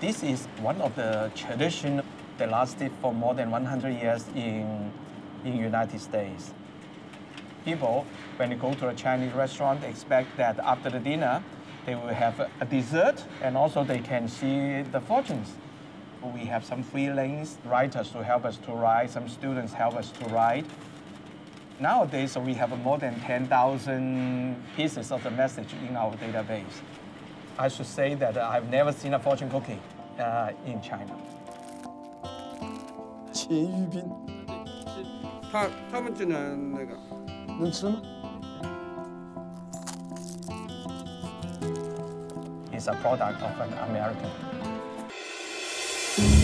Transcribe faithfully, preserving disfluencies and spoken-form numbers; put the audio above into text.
This is one of the traditions that lasted for more than one hundred years in in United States. People, when they go to a Chinese restaurant, they expect that after the dinner, they will have a, a dessert, and also they can see the fortunes. We have some freelance writers to help us to write, some students help us to write. Nowadays, we have more than ten thousand pieces of the message in our database. I should say that I've never seen a fortune cookie uh, in China. 咸鱼饼， 他他们只能那个， 能吃吗？ It's a product of an American.